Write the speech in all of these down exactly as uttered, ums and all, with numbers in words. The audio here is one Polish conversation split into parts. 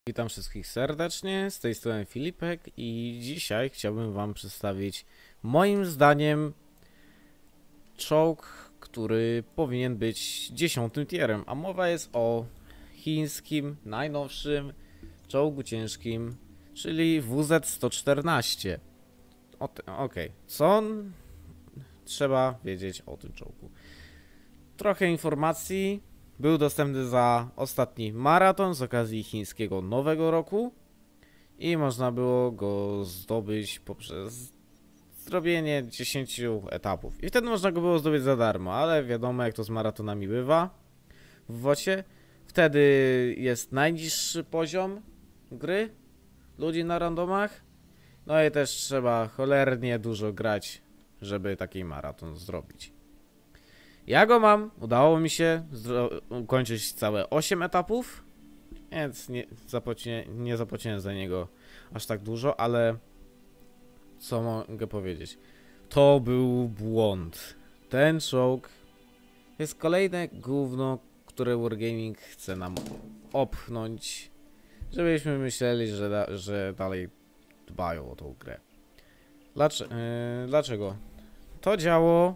Witam wszystkich serdecznie, z tej strony Filipek i dzisiaj chciałbym wam przedstawić moim zdaniem czołg, który powinien być dziesiątym tierem, a mowa jest o chińskim, najnowszym czołgu ciężkim, czyli W Z sto czternaście. Okej, okay. Co trzeba wiedzieć o tym czołgu? Trochę informacji. Był dostępny za ostatni maraton z okazji chińskiego Nowego Roku i można było go zdobyć poprzez zrobienie dziesięciu etapów. I wtedy można go było zdobyć za darmo, ale wiadomo jak to z maratonami bywa w wocie. Wtedy jest najniższy poziom gry ludzi na randomach. No i też trzeba cholernie dużo grać, żeby taki maraton zrobić. Ja go mam, udało mi się ukończyć całe osiem etapów, więc nie, zapłaci, nie zapłaciłem za niego aż tak dużo, ale co mogę powiedzieć? To był błąd. Ten czołg jest kolejne gówno, które Wargaming chce nam opchnąć, żebyśmy myśleli, że, da, że dalej dbają o tą grę. Dlaczego? Yy, dlaczego? To działo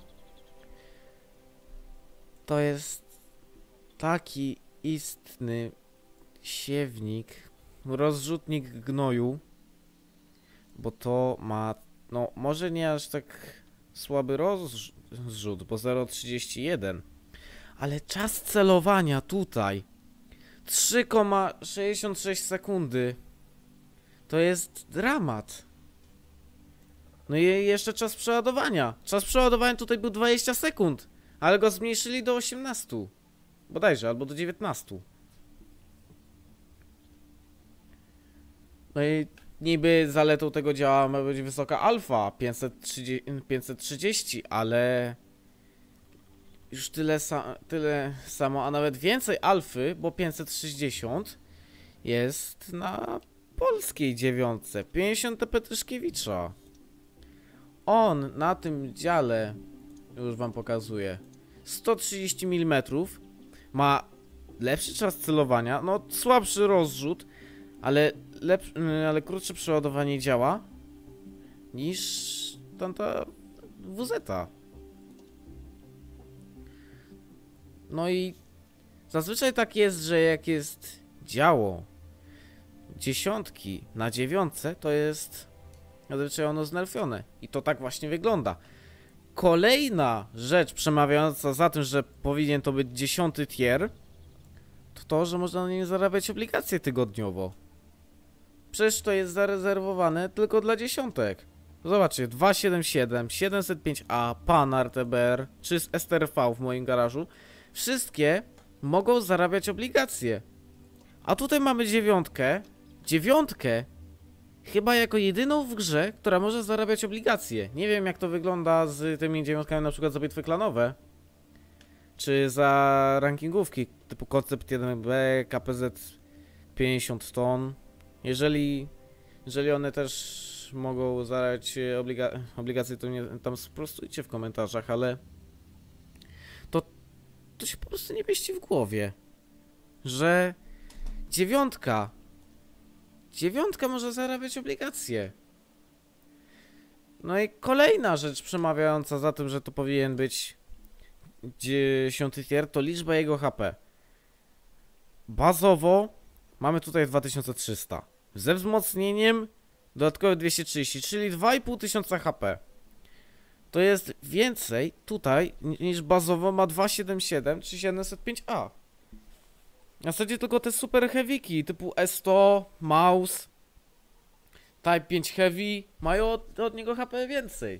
to jest taki istny siewnik, rozrzutnik gnoju, bo to ma, no może nie aż tak słaby rozrzut, bo zero przecinek trzydzieści jeden, ale czas celowania tutaj trzy przecinek sześćdziesiąt sześć sekundy, to jest dramat. No i jeszcze czas przeładowania, czas przeładowania tutaj był dwadzieścia sekund. Ale go zmniejszyli do osiemnastu. Bodajże, albo do dziewiętnastu. No i niby zaletą tego działa ma być wysoka alfa pięćset trzydzieści, ale już tyle, sa tyle samo, a nawet więcej alfy, bo pięćset sześćdziesiąt jest na polskiej dziewiątce. pięćdziesiąt T P Tyszkiewicza. On na tym dziale, już wam pokazuję, sto trzydzieści milimetrów, ma lepszy czas celowania, no słabszy rozrzut, ale, ale krótsze przeładowanie działa niż tamta W Z a. No i zazwyczaj tak jest, że jak jest działo dziesiątki na dziewiątce, to jest zazwyczaj ono znerfione i to tak właśnie wygląda. Kolejna rzecz przemawiająca za tym, że powinien to być dziesiąty tier, to to, że można na nim zarabiać obligacje tygodniowo. Przecież to jest zarezerwowane tylko dla dziesiątek. Zobaczcie, dwieście siedemdziesiąt siedem, siedemset pięć A, Pan R T B R czy z S T R V w moim garażu. Wszystkie mogą zarabiać obligacje. A tutaj mamy dziewiątkę. Dziewiątkę chyba jako jedyną w grze, która może zarabiać obligacje. Nie wiem jak to wygląda z tymi dziewiątkami na przykład za bitwy klanowe. Czy za rankingówki typu Koncept jeden B, K P Z pięćdziesiąt ton. Jeżeli, jeżeli one też mogą zarabiać obliga obligacje, to mnie tam sprostujcie w komentarzach, ale to, to się po prostu nie mieści w głowie. Że dziewiątka Dziewiątka może zarabiać obligacje. No i kolejna rzecz przemawiająca za tym, że to powinien być dziesiąty tier, to liczba jego H P. Bazowo mamy tutaj dwa tysiące trzysta. Ze wzmocnieniem dodatkowe dwieście trzydzieści, czyli dwa i pół tysiąca H P. To jest więcej tutaj niż bazowo ma dwieście siedemdziesiąt siedem czy siedemset pięć A. W zasadzie tylko te super heavyki typu S sto, Mouse, Type pięć Heavy mają od, od niego H P więcej.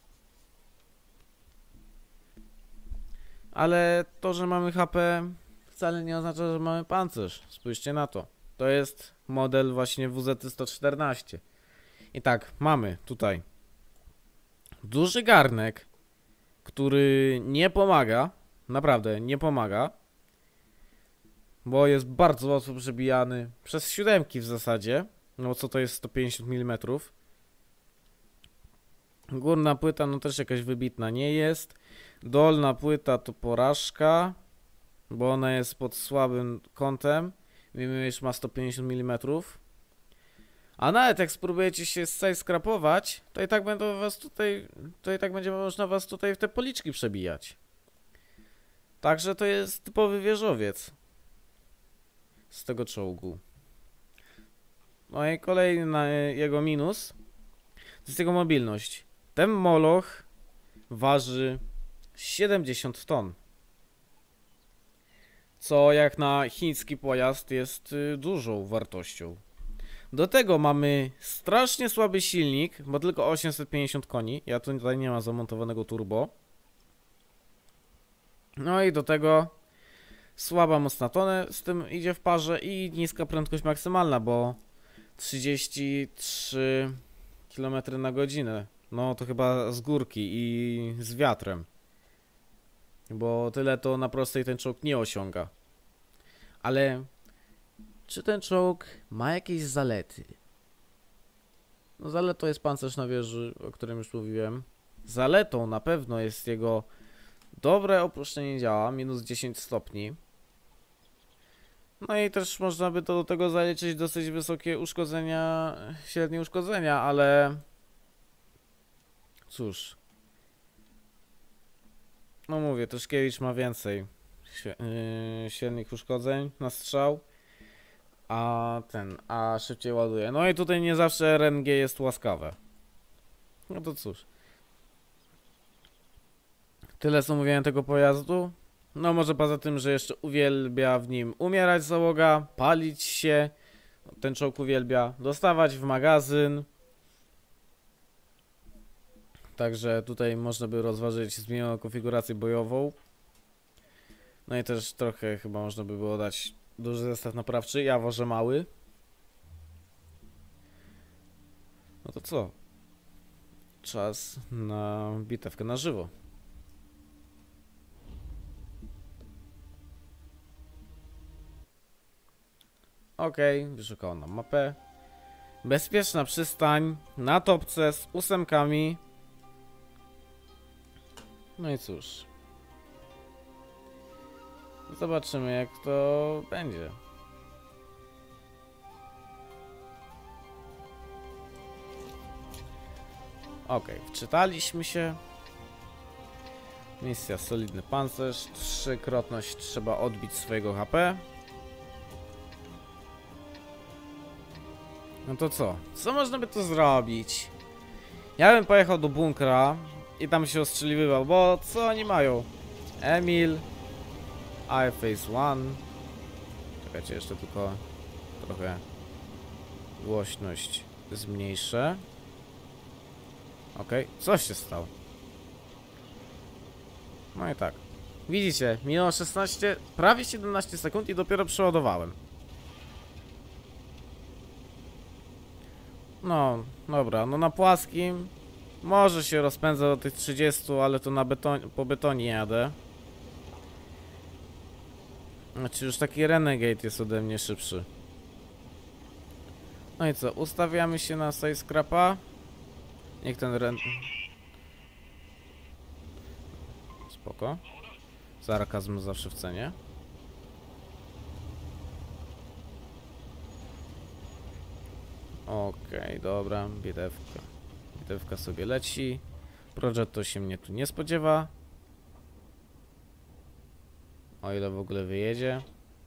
Ale to, że mamy H P wcale nie oznacza, że mamy pancerz. Spójrzcie na to. To jest model właśnie W Z sto czternaście. I tak, mamy tutaj duży garnek, który nie pomaga. Naprawdę nie pomaga. Bo jest bardzo łatwo przebijany przez siódemki w zasadzie. No co to jest sto pięćdziesiąt milimetrów. Górna płyta no też jakaś wybitna nie jest. Dolna płyta to porażka, bo ona jest pod słabym kątem. mimo iż ma sto pięćdziesiąt milimetrów. A nawet jak spróbujecie się skrapować, to i tak będą was tutaj, to i tak będzie można was tutaj w te policzki przebijać. Także to jest typowy wieżowiec z tego czołgu. No i kolejny jego minus to jest jego mobilność. Ten moloch waży siedemdziesiąt ton. Co jak na chiński pojazd jest dużą wartością. Do tego mamy strasznie słaby silnik, bo tylko osiemset pięćdziesiąt koni. Ja tu tutaj nie mam zamontowanego turbo. No i do tego słaba mocna tonę z tym idzie w parze i niska prędkość maksymalna, bo trzydzieści trzy kilometry na godzinę. No to chyba z górki i z wiatrem. Bo tyle to na prostej ten czołg nie osiąga. Ale czy ten czołg ma jakieś zalety? No zaletą jest pancerz na wieży, o którym już mówiłem. Zaletą na pewno jest jego dobre opuszczenie działa, minus dziesięć stopni. No i też można by to do tego zaliczyć dosyć wysokie uszkodzenia, średnie uszkodzenia, ale cóż. No mówię, Tyszkiewicz ma więcej yy, średnich uszkodzeń na strzał, a ten, a szybciej ładuje. No i tutaj nie zawsze R N G jest łaskawe. No to cóż. Tyle co mówiłem tego pojazdu. No może poza tym, że jeszcze uwielbia w nim umierać załoga, palić się. Ten czołg uwielbia dostawać w magazyn. Także tutaj można by rozważyć zmienioną konfigurację bojową. No i też trochę chyba można by było dać duży zestaw naprawczy. Ja wożę mały. No to co? Czas na bitewkę na żywo. Okej, okay, wyszukał nam mapę. Bezpieczna przystań na topce z ósemkami. No i cóż. Zobaczymy jak to będzie. Okej, okay, wczytaliśmy się. Misja solidny pancerz. Trzykrotność trzeba odbić swojego H P. No to co? Co można by tu zrobić? Ja bym pojechał do bunkra i tam się ostrzeliwywał, bo co oni mają? Emil, I Phase One. Czekajcie, jeszcze tylko trochę głośność zmniejszę. Okej, okay. Coś się stało. No i tak. Widzicie, minęło szesnaście, prawie siedemnaście sekund i dopiero przeładowałem. No, dobra, no na płaskim może się rozpędza do tych trzydziestu, ale to na beton, po betonie jadę. Znaczy już taki Renegade jest ode mnie szybszy. No i co, ustawiamy się na size scrapa. Niech ten ren... Spoko. Sarkazm zawsze w cenie. Okej, okay, dobra, bitewka. Bitewka sobie leci. Project to się mnie tu nie spodziewa. O ile w ogóle wyjedzie.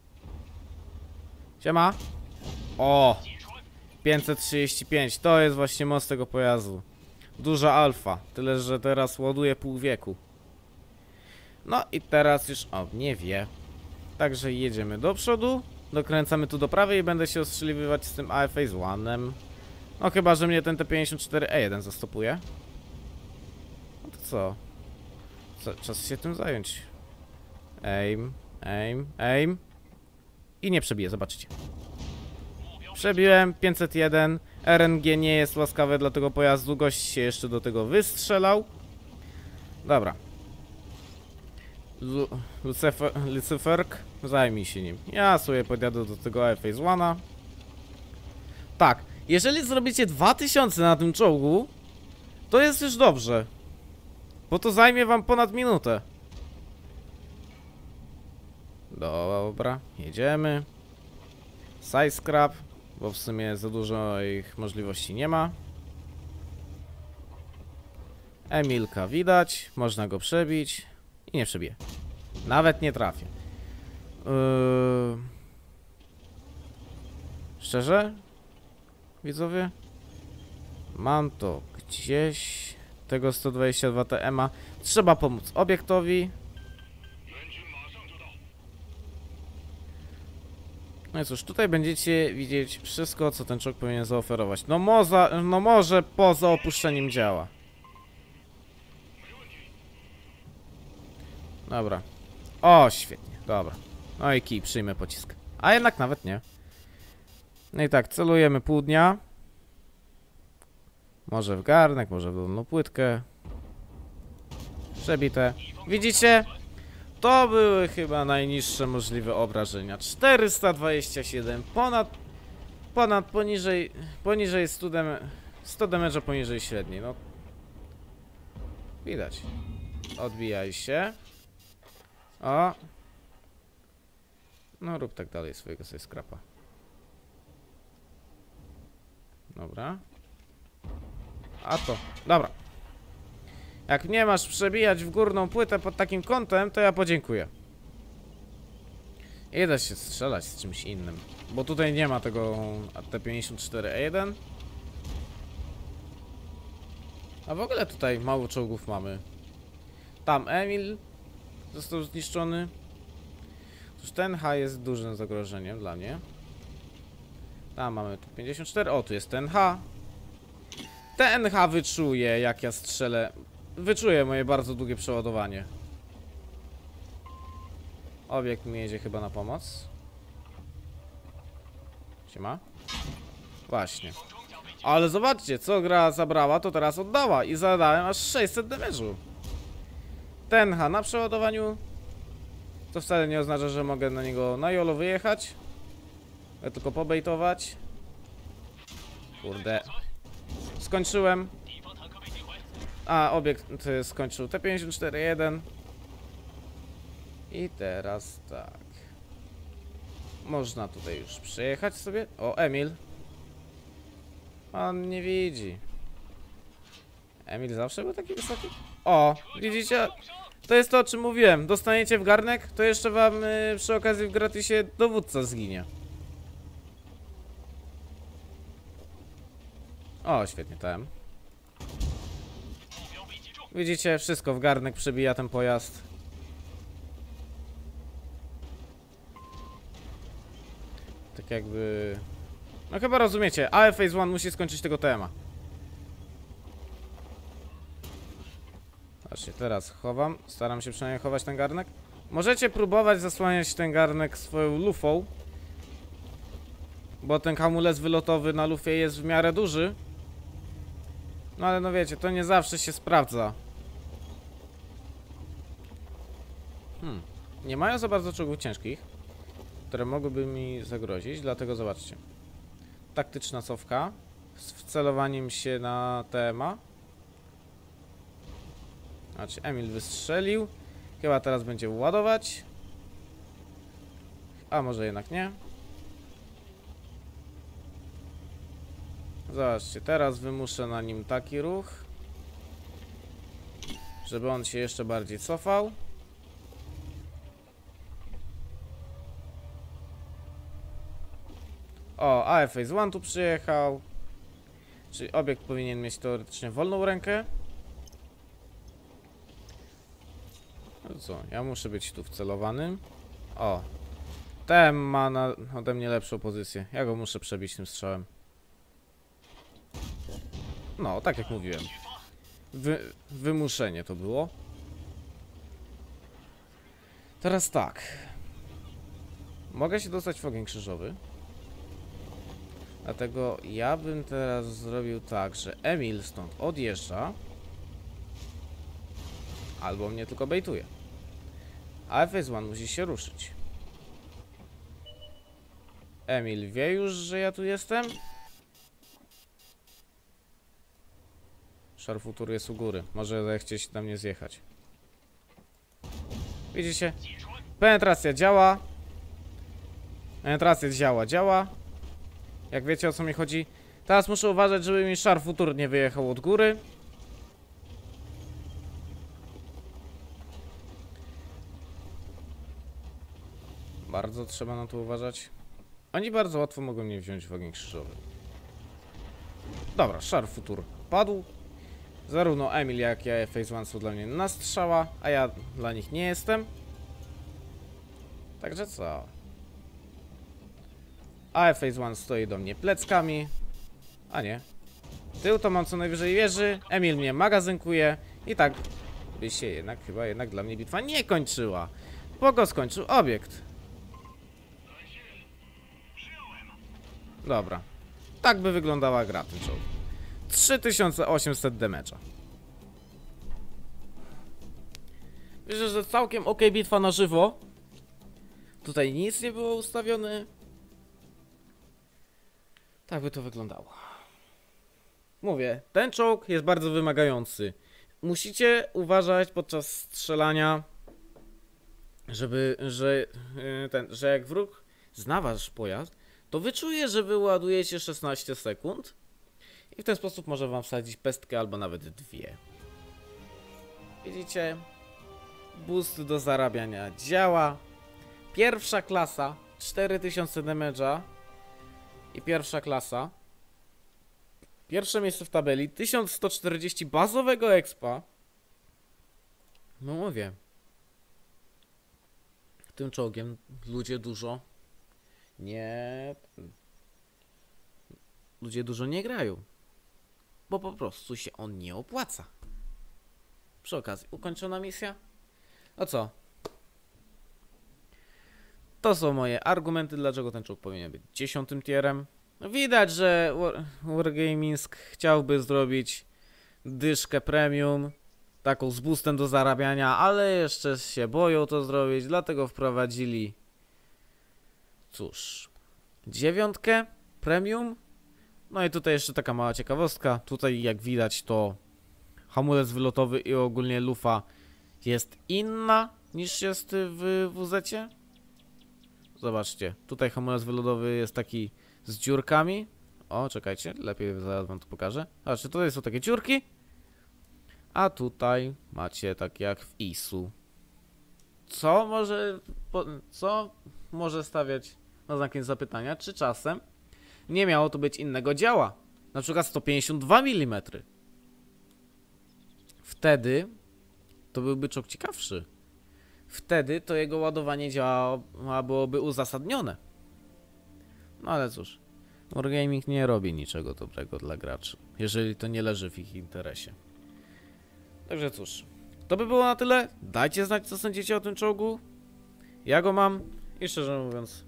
Siema! O! pięćset trzydzieści pięć, to jest właśnie moc tego pojazdu. Duża alfa, tyle że teraz ładuje pół wieku. No i teraz już o, nie wie. Także jedziemy do przodu. Dokręcamy tu do prawej i będę się ostrzeliwywać z tym I Phase One'em. No chyba, że mnie ten T pięćdziesiąt cztery E jeden zastopuje. No to co? co? Czas się tym zająć. Aim, aim, aim. I nie przebiję, zobaczycie. Przebiłem pięćset jeden. R N G nie jest łaskawe dla tego pojazdu. Gość się jeszcze do tego wystrzelał. Dobra. Lu Lucifer, Luciferk, zajmij się nim. Ja sobie podjadę do tego I Phase One'a. Tak, jeżeli zrobicie dwa tysiące na tym czołgu, to jest już dobrze. Bo to zajmie wam ponad minutę. Dobra, jedziemy. Side scrap, bo w sumie za dużo ich możliwości nie ma. Emilka widać, można go przebić i nie przebije. Nawet nie trafię. Yy... Szczerze? Widzowie? Mam to gdzieś. Tego sto dwadzieścia dwa T M-a. Trzeba pomóc obiektowi. No i cóż, tutaj będziecie widzieć wszystko, co ten czołg powinien zaoferować. No, moza, no może poza opuszczeniem działa. Dobra. O, świetnie, dobra. No i kij, przyjmę pocisk. A jednak nawet nie. No i tak, celujemy pół dnia. Może w garnek, może w dolną płytkę. Przebite. Widzicie? To były chyba najniższe możliwe obrażenia. czterysta dwadzieścia siedem. Ponad... Ponad, poniżej... Poniżej sto damage'a, sto damage'a poniżej średniej, no. Widać. Odbijaj się. O. No rób tak dalej swojego sobie skrapa. Dobra. A to, dobra. Jak nie masz przebijać w górną płytę pod takim kątem, to ja podziękuję. I da się strzelać z czymś innym. Bo tutaj nie ma tego T pięćdziesiąt cztery E jeden. A w ogóle tutaj mało czołgów mamy. Tam Emil został zniszczony. Otóż ten H jest dużym zagrożeniem dla mnie. Tam mamy tu pięćdziesiąt cztery. O, tu jest ten H. Ten H wyczuje, jak ja strzelę. Wyczuje moje bardzo długie przeładowanie. Obiekt mi jedzie chyba na pomoc. Siema. Właśnie. Ale zobaczcie, co gra zabrała, to teraz oddała. I zadałem aż sześćset damage'u. Ten H na przeładowaniu. To wcale nie oznacza, że mogę na niego na jolo wyjechać. Mogę tylko pobejtować. Kurde. Skończyłem. A, obiekt skończył T pięćdziesiąt cztery E jeden. I teraz tak. Można tutaj już przejechać sobie. O, Emil. On nie widzi. Emil zawsze był taki wysoki? O, widzicie? To jest to, o czym mówiłem. Dostaniecie w garnek, to jeszcze wam yy, przy okazji w gratisie dowódca zginie. O, świetnie, tam. Widzicie, wszystko w garnek przebija ten pojazd. Tak jakby... No chyba rozumiecie, A F Phase jeden musi skończyć tego T M-a. Patrzcie, teraz chowam. Staram się przynajmniej chować ten garnek. Możecie próbować zasłaniać ten garnek swoją lufą. Bo ten hamulec wylotowy na lufie jest w miarę duży. No ale no wiecie, to nie zawsze się sprawdza. Hmm. Nie mają za bardzo czołgów ciężkich, które mogłyby mi zagrozić, dlatego zobaczcie. Taktyczna cofka z wcelowaniem się na T M a. Znaczy, Emil wystrzelił. Chyba teraz będzie ładować. A może jednak nie. Zobaczcie, teraz wymuszę na nim taki ruch, żeby on się jeszcze bardziej cofał. O, A F Phase jeden tu przyjechał. Czyli obiekt powinien mieć teoretycznie wolną rękę. No co, ja muszę być tu wcelowany. O, ten ma na, ode mnie lepszą pozycję. Ja go muszę przebić tym strzałem. No, tak jak mówiłem. Wy, wymuszenie to było. Teraz tak. Mogę się dostać w ogień krzyżowy. Dlatego ja bym teraz zrobił tak, że Emil stąd odjeżdża. Albo mnie tylko bejtuje. A F Phase jeden musi się ruszyć. Emil wie już, że ja tu jestem. Szarfutur jest u góry. Może zechcieć na mnie zjechać. Widzicie? Penetracja działa. E, teraz jest działa, działa. Jak wiecie, o co mi chodzi. Teraz muszę uważać, żeby mi Char Futur nie wyjechał od góry. Bardzo trzeba na to uważać. Oni bardzo łatwo mogą mnie wziąć w ogień krzyżowy. Dobra, Char Futur padł. Zarówno Emil jak ja Phase One są dla mnie na strzała, a ja dla nich nie jestem. Także co? A Phase One stoi do mnie pleckami. A nie. Tył to mam co najwyżej wieży. Emil mnie magazynkuje. I tak by się jednak chyba jednak dla mnie bitwa nie kończyła. Bo go skończył obiekt. Dobra. Tak by wyglądała gra ten czołg. trzy tysiące osiemset damage'a. Myślę, że całkiem ok bitwa na żywo. Tutaj nic nie było ustawione. Tak by to wyglądało. Mówię, ten czołg jest bardzo wymagający. Musicie uważać podczas strzelania, żeby, że, ten, że jak wróg zna wasz pojazd, to wyczuje, że wy ładujecie szesnaście sekund i w ten sposób może wam wsadzić pestkę albo nawet dwie. Widzicie? Boost do zarabiania działa. Pierwsza klasa cztery tysiące damage'a i pierwsza klasa. Pierwsze miejsce w tabeli tysiąc sto czterdzieści bazowego expa. No mówię. Tym czołgiem ludzie dużo nie... Ludzie dużo nie grają. Bo po prostu się on nie opłaca. Przy okazji, ukończona misja? No co? To są moje argumenty, dlaczego ten czołg powinien być dziesiątym tierem. Widać, że Wargaming chciałby zrobić dyszkę premium, taką z boostem do zarabiania, ale jeszcze się boją to zrobić, dlatego wprowadzili, cóż, dziewiątkę premium. No i tutaj jeszcze taka mała ciekawostka. Tutaj jak widać to hamulec wylotowy i ogólnie lufa jest inna niż jest w W Z-cie. Zobaczcie, tutaj hamulec wylotowy jest taki z dziurkami. O, czekajcie, lepiej zaraz wam to pokażę. Zobaczcie, tutaj są takie dziurki. A tutaj macie tak jak w I S U. Co może, co może stawiać na znakiem zapytania, czy czasem nie miało to być innego działa? Na przykład sto pięćdziesiąt dwa milimetry. Wtedy to byłby czołg ciekawszy. Wtedy to jego ładowanie działa byłoby uzasadnione. No ale cóż, Wargaming nie robi niczego dobrego dla graczy, jeżeli to nie leży w ich interesie. Także cóż, to by było na tyle. Dajcie znać, co sądzicie o tym czołgu. Ja go mam i szczerze mówiąc,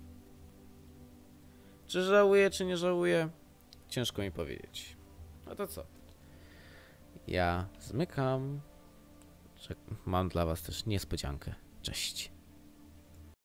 czy żałuję, czy nie żałuję, ciężko mi powiedzieć. No to co? Ja zmykam. Mam dla was też niespodziankę. Cześć.